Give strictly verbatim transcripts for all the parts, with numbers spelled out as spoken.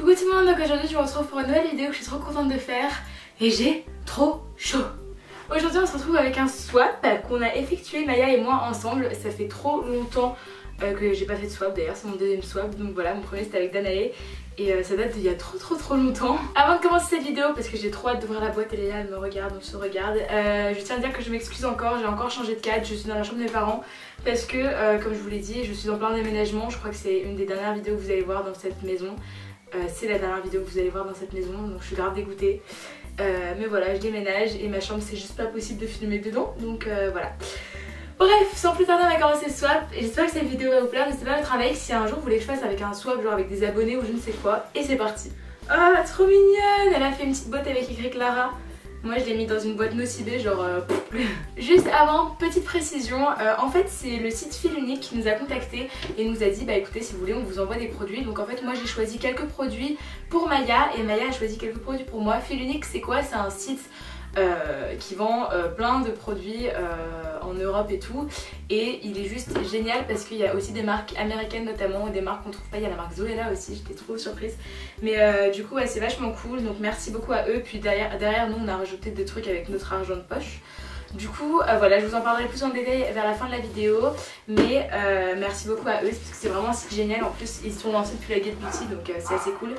Coucou tout le monde, donc aujourd'hui je vous retrouve pour une nouvelle vidéo que je suis trop contente de faire et j'ai trop chaud. Aujourd'hui on se retrouve avec un swap qu'on a effectué Maya et moi ensemble. Ça fait trop longtemps euh, que j'ai pas fait de swap, d'ailleurs c'est mon deuxième swap, donc voilà, mon premier c'était avec Danae et euh, ça date d'il y a trop trop trop longtemps. Avant de commencer cette vidéo, parce que j'ai trop hâte d'ouvrir la boîte, elle est là, elle me regarde, on se regarde, euh, je tiens à dire que je m'excuse encore, j'ai encore changé de cadre, je suis dans la chambre de mes parents parce que euh, comme je vous l'ai dit, je suis en plein déménagement. Je crois que c'est une des dernières vidéos que vous allez voir dans cette maison. Euh, c'est la dernière vidéo que vous allez voir dans cette maison, donc je suis grave dégoûtée. Euh, mais voilà, je déménage et ma chambre c'est juste pas possible de filmer dedans, donc euh, voilà. Bref, sans plus tarder on va commencer le swap et j'espère que cette vidéo va vous plaire. N'hésitez pas à mettre un like si un jour vous voulez que je fasse avec un swap, genre avec des abonnés ou je ne sais quoi. Et c'est parti. Ah, trop mignonne. Elle a fait une petite boîte avec écrit Clara. Moi je l'ai mis dans une boîte nocibée genre euh... Juste avant, petite précision, euh, en fait c'est le site Fil Unique qui nous a contacté et nous a dit bah écoutez si vous voulez on vous envoie des produits. Donc en fait moi j'ai choisi quelques produits pour Maya et Maya a choisi quelques produits pour moi. Fil Unique c'est quoi? C'est un site euh, qui vend euh, plein de produits euh, en Europe et tout, et il est juste génial parce qu'il y a aussi des marques américaines notamment, des marques qu'on trouve pas. Il y a la marque Zoella aussi, j'étais trop surprise, mais euh, du coup ouais, c'est vachement cool, donc merci beaucoup à eux. Puis derrière, derrière nous on a rajouté des trucs avec notre argent de poche. Du coup euh, voilà, je vous en parlerai plus en détail vers la fin de la vidéo, mais euh, merci beaucoup à eux parce que c'est vraiment un site génial. En plus ils sont lancés depuis la Get Beauty, donc euh, c'est assez cool.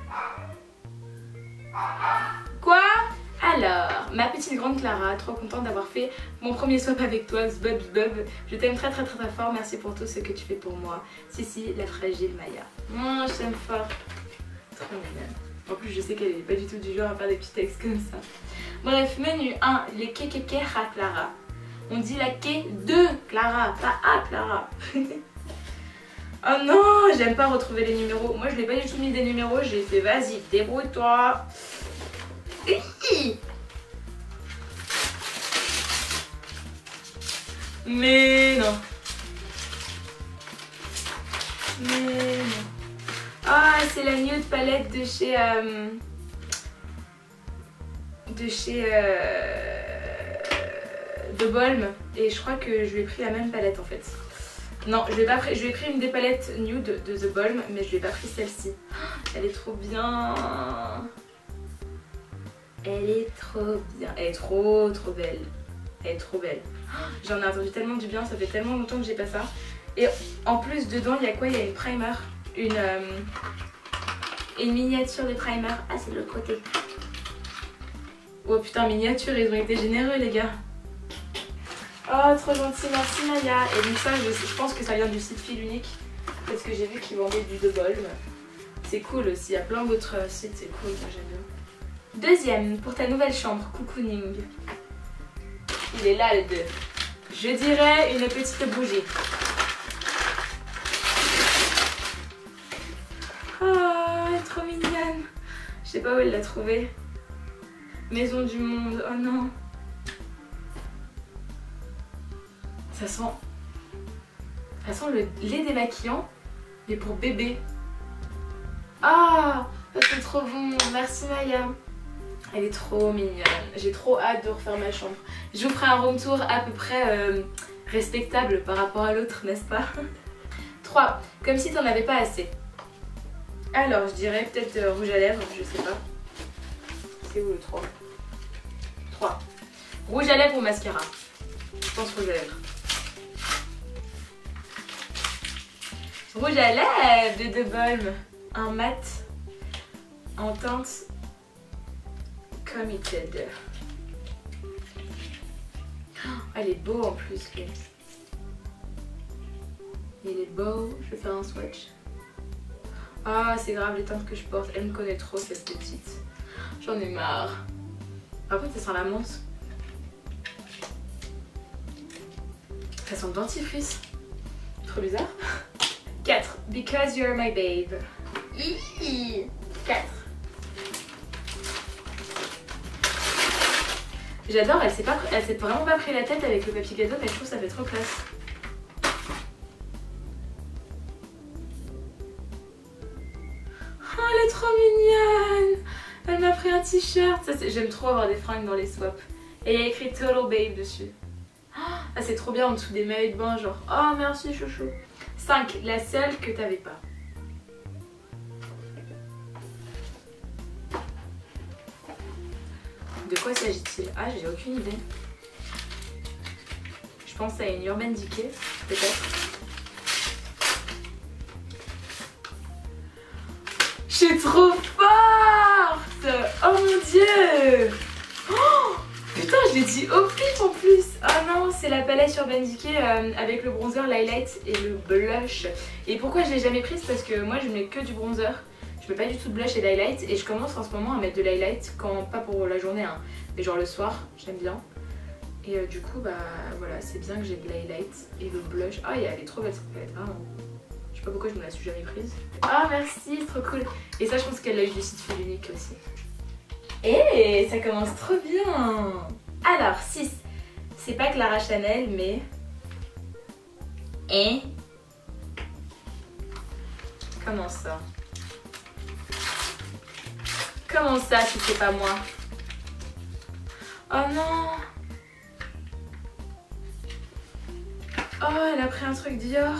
Quoi? Alors, ma petite grande Clara, trop contente d'avoir fait mon premier swap avec toi, Zbub Zbub. Je t'aime très très très très fort, merci pour tout ce que tu fais pour moi. Si si, la fragile Maya. Moi, je t'aime fort. Trop mignonne. En plus, je sais qu'elle est pas du tout du genre à faire des petits textes comme ça. Bref, menu un, les kekeke à Clara. On dit la ke de Clara, pas à Clara. Oh non, j'aime pas retrouver les numéros. Moi, je l'ai pas du tout mis des numéros, j'ai fait vas-y, débrouille-toi. Mais non. Mais non. Ah, c'est la nude palette de chez euh, de chez euh, de Bolm, et je crois que je lui ai pris la même palette en fait. Non, je lui ai pas pris, je lui ai pris une des palettes nude de The Bolm, mais je lui ai pas pris celle-ci. Elle est trop bien. Elle est trop bien, elle est trop trop belle, elle est trop belle. J'en ai entendu tellement du bien, ça fait tellement longtemps que j'ai pas ça. Et en plus dedans il y a quoi? Il y a une primer, une, euh, une miniature de primer. Ah c'est de l'autre côté. Oh putain, miniature, ils ont été généreux les gars. Oh trop gentil, merci Maya. Et donc ça je, je pense que ça vient du site Fil Unique, parce que j'ai vu qu'ils vendaient du The Bolm. C'est cool aussi, il y a plein d'autres sites, c'est cool, moi j'aime bien. Deuxième, pour ta nouvelle chambre, cocooning. Il est là le deux. Je dirais une petite bougie. Oh, elle est trop mignonne. Je sais pas où elle l'a trouvée. Maison du monde, oh non. Ça sent... Ça sent le lait démaquillant, mais pour bébé. Ah, ça sent trop bon, merci Maya. Elle est trop mignonne, j'ai trop hâte de refaire ma chambre. Je vous ferai un room tour à peu près euh, respectable par rapport à l'autre, n'est-ce pas? Trois, comme si t'en avais pas assez. Alors je dirais peut-être euh, rouge à lèvres, je sais pas. C'est où le trois? Trois. Rouge à lèvres ou mascara? Je pense rouge à lèvres. Rouge à lèvres de The Bolm. Un mat en teinte Committed. Oh, elle est beau en plus. Lui. Il est beau. Je vais faire un swatch. Ah, c'est grave les teintes que je porte. Elle me connaît trop cette petite. J'en ai marre. Par contre, ça sent la menthe. Ça sent le dentifrice. Trop bizarre. quatre. Because you're my babe. quatre. J'adore, elle s'est pas, elle s'est vraiment pas pris la tête avec le papier cadeau, mais je trouve que ça fait trop classe. Oh, elle est trop mignonne. Elle m'a pris un t-shirt. J'aime trop avoir des fringues dans les swaps. Et il y a écrit Total Babe dessus. Ah, c'est trop bien en dessous des maillots de bain, genre oh merci chouchou. cinq. La seule que t'avais pas. De quoi s'agit-il? Ah, j'ai aucune idée. Je pense à une Urban Decay, peut-être. Je suis trop forte! Oh mon dieu! Oh putain, je l'ai dit au pif en plus! Ah non, c'est la palette Urban Decay euh, avec le bronzer, l'highlight et le blush. Et pourquoi je l'ai jamais prise? Parce que moi je mets que du bronzer. Je mets pas du tout de blush et d'highlight. Et je commence en ce moment à mettre de l'highlight, quand pas pour la journée, hein, mais genre le soir, j'aime bien. Et euh, du coup, bah voilà, c'est bien que j'ai de l'highlight et le blush. Ah, elle est trop belle cette palette, vraiment. Je sais pas pourquoi je me la suis jamais prise. Ah merci, c'est trop cool. Et ça, je pense qu'elle a eu du site fil unique aussi. Et ça commence trop bien. Alors, six. C'est pas Clara Chanel, mais... Et... Comment ça? Comment ça si c'est pas moi? Oh non! Oh, elle a pris un truc Dior.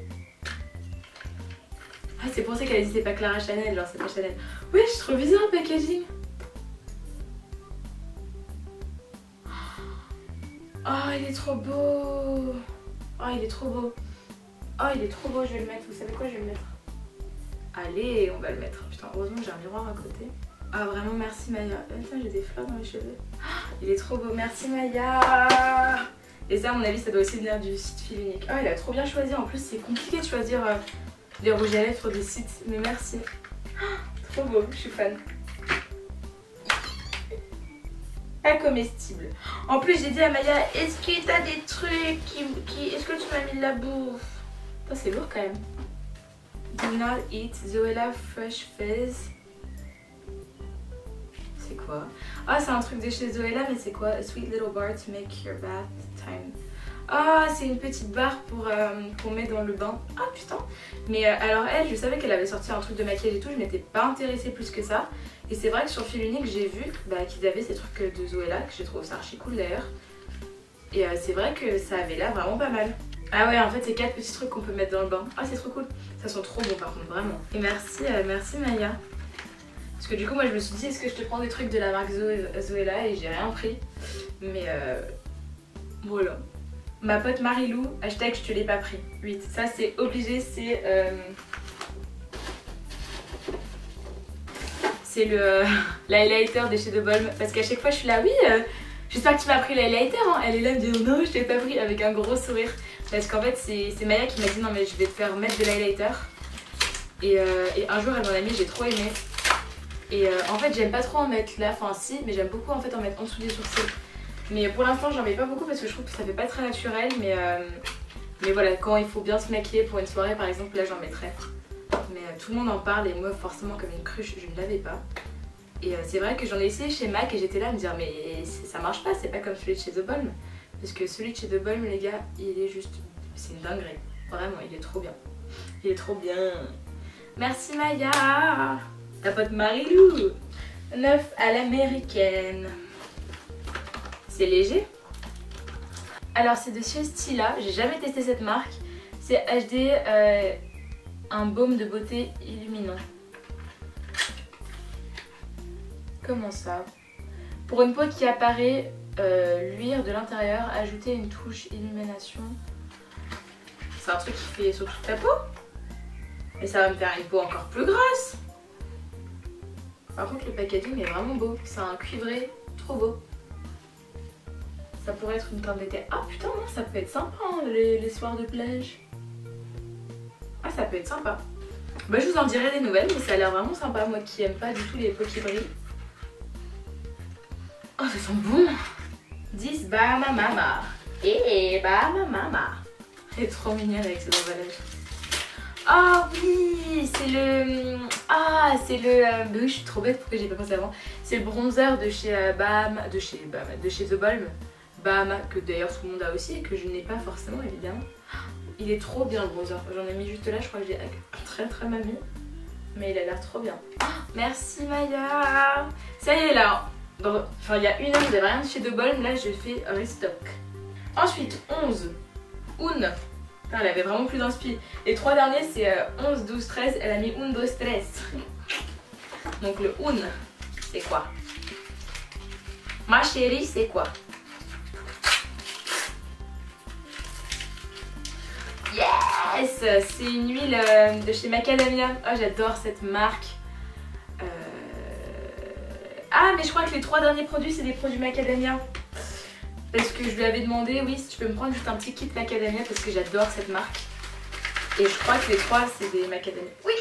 Ah, c'est pour ça qu'elle a dit c'est pas Clara Chanel, genre c'est pas Chanel. Oui, je trouve bizarre le packaging. Oh, il est trop beau. Oh, il est trop beau. Oh, il est trop beau, je vais le mettre. Vous savez quoi, je vais le mettre. Allez, on va le mettre. Putain, heureusement que j'ai un miroir à côté. Ah, vraiment, merci Maya. Attends, j'ai des fleurs dans les cheveux. Oh, il est trop beau, merci Maya. Et ça, à mon avis, ça doit aussi venir du site fil unique. Ah, il a trop bien choisi. En plus, c'est compliqué de choisir euh, les rouges à lèvres des sites. Mais merci. Oh, trop beau, je suis fan. Pas comestible. En plus, j'ai dit à Maya, est-ce que t'as des trucs qui... qui... Est-ce que tu m'as mis de la bouffe? Putain, c'est lourd quand même. Do not eat Zoella Fresh Fizz. C'est quoi? Ah, c'est un truc de chez Zoella, mais c'est quoi? A sweet little bar to make your bath time. Ah, c'est une petite barre pour euh, qu'on met dans le bain. Ah putain. Mais euh, alors elle, je savais qu'elle avait sorti un truc de maquillage et tout, je m'étais pas intéressée plus que ça. Et c'est vrai que sur fil unique, j'ai vu bah, qu'ils avaient ces trucs de Zoella, que j'ai trouvé ça archi cool d'ailleurs. Et euh, c'est vrai que ça avait l'air vraiment pas mal. Ah ouais, en fait c'est quatre petits trucs qu'on peut mettre dans le bain. Ah, c'est trop cool. Ça sent trop bon par contre, vraiment. Et merci, euh, merci Maya. Parce que du coup moi je me suis dit, est-ce que je te prends des trucs de la marque Zo Zoella, et j'ai rien pris. Mais euh, voilà. Ma pote Marilou, hashtag je te l'ai pas pris. huit. Ça c'est obligé, c'est... Euh, c'est le euh, l'highlighter de chez De Balm. Parce qu'à chaque fois je suis là, oui, euh, j'espère que tu m'as pris l'highlighter. Hein. Elle est là, elle me dit non, je t'ai pas pris, avec un gros sourire. Parce qu'en fait c'est Maya qui m'a dit non mais je vais te faire mettre de l'highlighter. Et, euh, et un jour elle m'en a mis, j'ai trop aimé. Et euh, en fait j'aime pas trop en mettre là, enfin si, mais j'aime beaucoup en fait en mettre en dessous des sourcils. Mais pour l'instant j'en mets pas beaucoup parce que je trouve que ça fait pas très naturel. Mais, euh, mais voilà, quand il faut bien se maquiller pour une soirée par exemple, là j'en mettrai. Mais euh, tout le monde en parle et moi forcément comme une cruche je ne l'avais pas. Et euh, c'est vrai que j'en ai essayé chez MAC et j'étais là à me dire mais ça marche pas, c'est pas comme celui de chez The Balm. Parce que celui de chez The Balm les gars, il est juste, c'est une dinguerie. Vraiment, il est trop bien. Il est trop bien. Merci Maya. Ta pote Marilou. neuf à l'américaine. C'est léger. Alors c'est de chez Stila, j'ai jamais testé cette marque. C'est H D, euh, un baume de beauté illuminant. Comment ça? Pour une peau qui apparaît euh, luire de l'intérieur, ajouter une touche illumination. C'est un truc qui fait sur toute ta peau. Et ça va me faire une peau encore plus grasse. Par contre le packaging est vraiment beau. C'est un cuivré trop beau. Ça pourrait être une teinte d'été. Ah putain non, ça peut être sympa hein, les, les soirs de plage. Ah ça peut être sympa. Bah je vous en dirai des nouvelles, mais ça a l'air vraiment sympa. Moi qui aime pas du tout les peaux qui brillent. Oh ça sent bon. dix Bahama Mama. Et Bahama Mama. Elle est trop mignonne avec cet emballage. Ah oui, c'est le... Ah, c'est le... Euh... Bah oui, je suis trop bête, pourquoi j'ai pas pensé avant. C'est le bronzer de chez euh, Bahama, de chez Bahama, de chez The Balm. Bahama, que d'ailleurs tout le monde a aussi et que je n'ai pas forcément évidemment. Il est trop bien le bronzer. J'en ai mis juste là, je crois que j'ai très très mal mis. Mais il a l'air trop bien. Oh, merci Maya. Ça y est là. Dans... Enfin il y a une heure, j'avais rien de chez The Balm. Là je fais restock. Ensuite onze. Un. Elle avait vraiment plus d'inspi. Les trois derniers c'est euh, onze, douze, treize. Elle a mis un, deux, treize. Donc le un, c'est quoi? Ma chérie, c'est quoi? Yes! C'est une huile euh, de chez Macadamia. Oh, j'adore cette marque. Euh... Ah, mais je crois que les trois derniers produits, c'est des produits Macadamia. Parce que je lui avais demandé, oui, si tu peux me prendre juste un petit kit Macadamia parce que j'adore cette marque. Et je crois que les trois, c'est des Macadamia. Oui!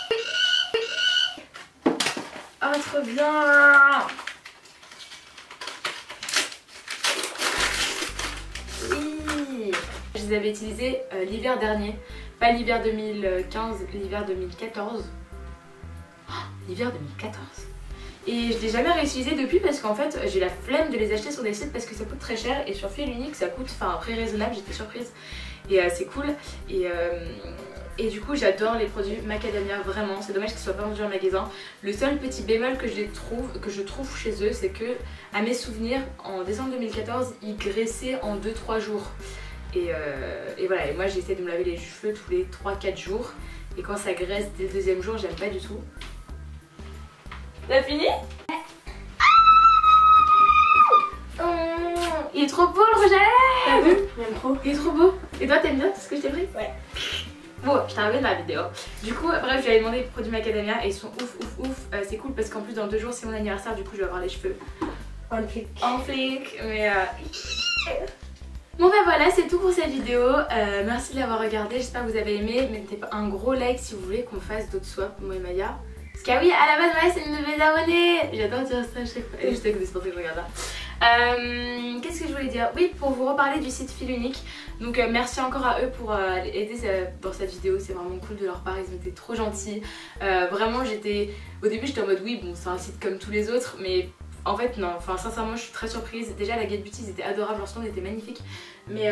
Oh, trop bien! Oui! Je les avais utilisés euh, l'hiver dernier. Pas l'hiver deux mille quinze, l'hiver deux mille quatorze. Oh, l'hiver deux mille quatorze. Et je l'ai jamais réutilisé depuis parce qu'en fait j'ai la flemme de les acheter sur des sites parce que ça coûte très cher et sur Fil Unique ça coûte enfin très raisonnable, j'étais surprise et euh, c'est cool et, euh, et du coup j'adore les produits Macadamia vraiment, c'est dommage qu'ils soient pas vendus en magasin. Le seul petit bémol que je, les trouve, que je trouve chez eux c'est que à mes souvenirs en décembre deux mille quatorze ils graissaient en deux trois jours et, euh, et voilà et moi j'essaie de me laver les cheveux tous les trois quatre jours et quand ça graisse dès le deuxième jour j'aime pas du tout. T'as fini? Oh, il est trop beau le rouge à lèvres! T'as vu? J'aime trop. Il est trop beau. Et toi t'aimes bien tout ce que je t'ai pris? Ouais. Bon, je t'ai revu dans la vidéo. Du coup, bref, je lui avais demandé les produits Macadamia et ils sont ouf, ouf, ouf. Euh, c'est cool parce qu'en plus dans deux jours c'est mon anniversaire, du coup je vais avoir les cheveux en flic. En flic, mais euh... Bon bah voilà, c'est tout pour cette vidéo. Euh, merci de l'avoir regardé, j'espère que vous avez aimé. Mettez un gros like si vous voulez qu'on fasse d'autres swaps, moi et Maya. Parce que oui, à la base, Maya c'est une nouvelle abonnée. J'adore dire ça à chaque fois. Et je sais que c'est pour ça que je regarde là. Euh, Qu'est-ce que je voulais dire? Oui, pour vous reparler du site Fil Unique. Donc euh, merci encore à eux pour euh, aider euh, dans cette vidéo. C'est vraiment cool de leur part, ils ont été trop gentils. Euh, vraiment, j'étais... Au début, j'étais en mode oui, bon, c'est un site comme tous les autres, mais... En fait non, enfin sincèrement je suis très surprise. Déjà la Get Beauty ils étaient adorables, leur stand était magnifique. Mais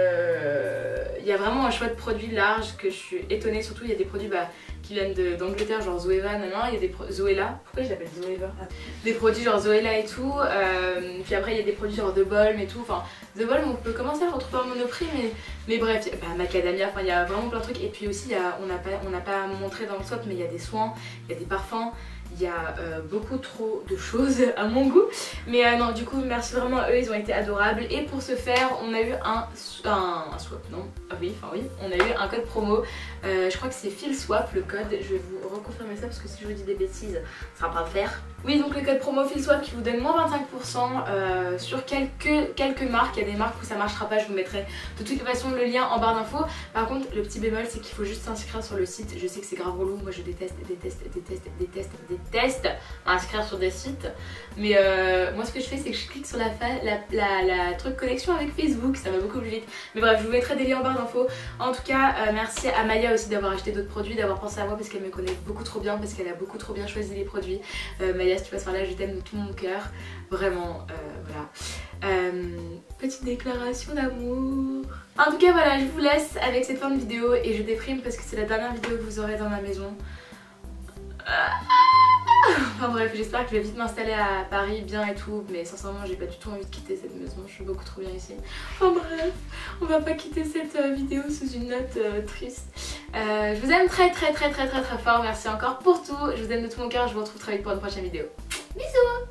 euh, il y a vraiment un choix de produits large que je suis étonnée. Surtout il y a des produits bah, qui viennent d'Angleterre genre Zoeva, non, non, il y a des Zoella. Pourquoi je l'appelle Zoeva? Des produits genre Zoella et tout. Euh, puis après il y a des produits genre The Balm et tout. Enfin The Balm on peut commencer à le retrouver en monoprix mais, mais bref, bah, Macadamia, enfin il y a vraiment plein de trucs. Et puis aussi y a, on n'a pas, on n'a pas montré dans le swap mais il y a des soins, il y a des parfums. Il y a euh, beaucoup trop de choses à mon goût. Mais euh, non, du coup, merci vraiment à eux, ils ont été adorables. Et pour ce faire, on a eu un, un, un swap, non ah oui, enfin oui, on a eu un code promo. Euh, je crois que c'est FilSwap le code. Je vais vous reconfirmer ça parce que si je vous dis des bêtises, ça va pas le faire. Oui, donc le code promo FilSwap qui vous donne moins vingt-cinq pour cent euh, sur quelques, quelques marques. Il y a des marques où ça marchera pas, je vous mettrai de toute façon le lien en barre d'infos. Par contre, le petit bémol, c'est qu'il faut juste s'inscrire sur le site. Je sais que c'est grave relou, moi je déteste, déteste, déteste, déteste, déteste inscrire sur des sites. Mais euh, moi ce que je fais, c'est que je clique sur la, la, la, la truc connexion avec Facebook, ça va beaucoup plus vite. Mais bref, je vous mettrai des liens en barre d'infos. En tout cas, euh, merci à Maya aussi d'avoir acheté d'autres produits, d'avoir pensé à moi parce qu'elle me connaît beaucoup trop bien, parce qu'elle a beaucoup trop bien choisi les produits. Euh, Maya, si tu passes par là, je t'aime de tout mon cœur. Vraiment, euh, voilà. Euh, petite déclaration d'amour. En tout cas, voilà, je vous laisse avec cette fin de vidéo et je déprime parce que c'est la dernière vidéo que vous aurez dans ma maison. Enfin bref, j'espère que je vais vite m'installer à Paris bien et tout, mais sincèrement j'ai pas du tout envie de quitter cette maison, je suis beaucoup trop bien ici. Enfin bref, on va pas quitter cette euh, vidéo sous une note euh, triste. Euh, je vous aime très très très très très très fort, merci encore pour tout, je vous aime de tout mon cœur, je vous retrouve très vite pour une prochaine vidéo. Bisous.